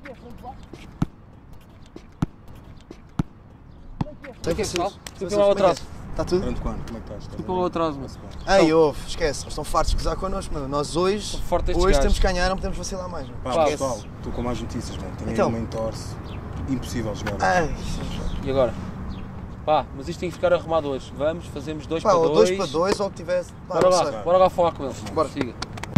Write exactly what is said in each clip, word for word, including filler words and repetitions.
Tem que é pessoal? Desculpa lá o atraso. Está tudo? Durante quando? Como é que estás? Desculpa lá o atraso, mas... Ei, ouve, esquece, eles estão fartos de gozar connosco, meu. Nós hoje, hoje temos que ganhar, não podemos vacilar mais, meu. Pá, pessoal, estou com mais notícias, mano. Tenho então. aí uma entorse. Impossível jogar. Ai. E agora? Pá, mas isto tem que ficar arrumado hoje. Vamos, fazemos dois pá, para ou dois. dois para dois, ou o que tivesse. Pá, bora lá, sei. bora lá falar com ele. Bora. Siga.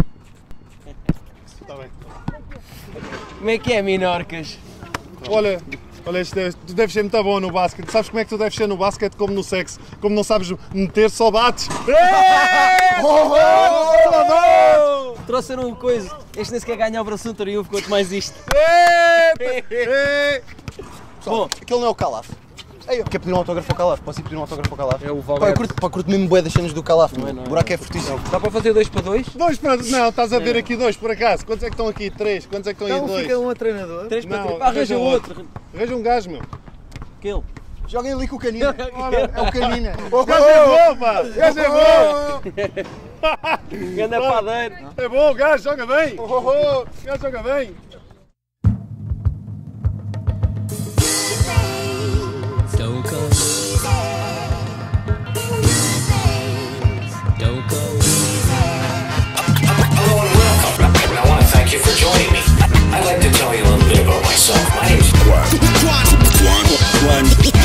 Está bem. Como é que é, Minorcas? Olha, olha, isto deve, tu deves ser muito bom no basquete. Sabes como é que tu deves ser no basquete como no sexo? Como não sabes meter, só bates. Oh, oh, oh! Trouxeram uma coisa. Este nem sequer ganha o braço no triunfo, quanto mais isto. Bom, aquele não é o Calaf. Ei, eu quero pedir um autógrafo ao Calaf. Posso ir pedir um autógrafo ao Calaf? É o Pá, eu Valverde. curto, pá, curto mesmo bué das cenas do Calaf, Não é, meu. não é. O buraco é fortíssimo. Dá para fazer dois para dois? Dois para... Não, estás a ver Não. aqui dois, por acaso. Quantos é que estão aqui? Três. Quantos é que estão aí? Então Dois. fica um a treinador. Três para Não, três. Pá, arranja arranja outro. Arranja um gajo, meu. Aquele. Joguem ali com o Canina. Olha, é o Canina. O gajo é bom, pá. O gajo é bom. Ganda padeiro. É bom, o gajo joga bem. O gajo joga bem. Don't go easy. Don't go easy. Hello and welcome. I want to thank you for joining me. I'd like to tell you a little bit about myself. My name's Quan. Quan. Quan.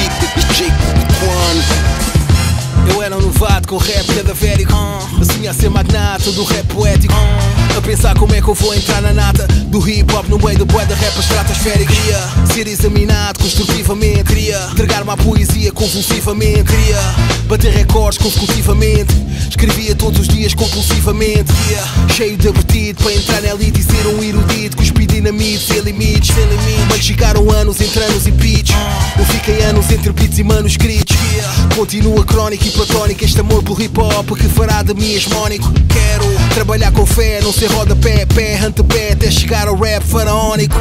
Quan. Eu era um novato com rap cadavérico, uh, assim a ser magnata do rap poético, uh, a pensar como é que eu vou entrar na nata do hip hop no meio do bué da rap estratosférico. Queria ser examinado construtivamente, queria entregar-me à poesia convulsivamente, queria bater recordes consecutivamente, escrevia todos os dias compulsivamente, yeah, cheio de apetite para entrar na elite e ser um erudito, cuspir dinamite sem limites, sem limites. Mas ficaram anos entre anos e beats, eu fiquei anos entre beats e manuscritos, yeah. Continua crónica e platónica este amor pelo hip hop que fará de mim hegemónico. Quero trabalhar com fé, não ser rodapé, pé, antepé, até chegar ao rap faraónico.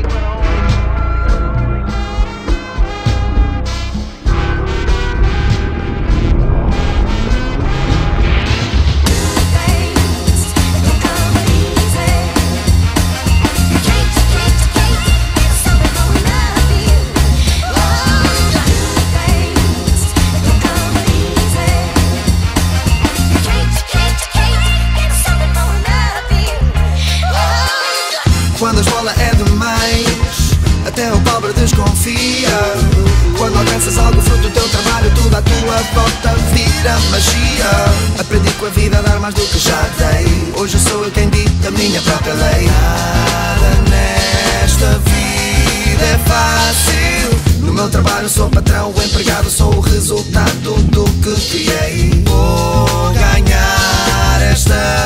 Quando a esmola é demais, até o pobre desconfia. Quando alcanças algo fruto do teu trabalho, tudo à tua volta vira magia. Aprendi com a vida a dar mais do que já dei. Hoje sou eu quem dita a minha própria lei. Nada nesta vida é fácil. No meu trabalho sou patrão, o empregado, sou o resultado do que criei. Vou ganhar esta